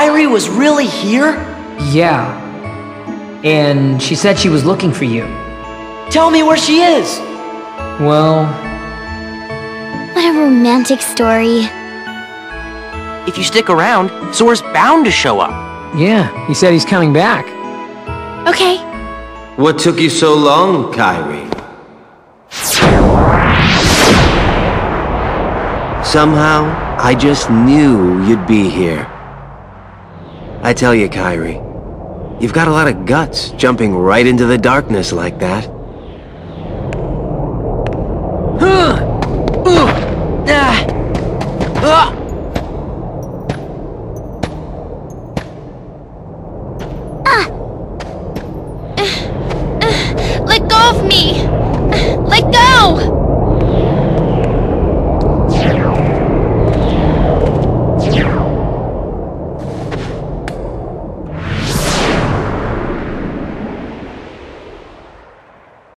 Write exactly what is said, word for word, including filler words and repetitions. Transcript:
Kairi was really here? Yeah. And she said she was looking for you. Tell me where she is! Well... What a romantic story. If you stick around, Sora's bound to show up. Yeah, he said he's coming back. Okay. What took you so long, Kairi? Somehow, I just knew you'd be here. I tell you, Kairi, you've got a lot of guts jumping right into the darkness like that. Let go of me!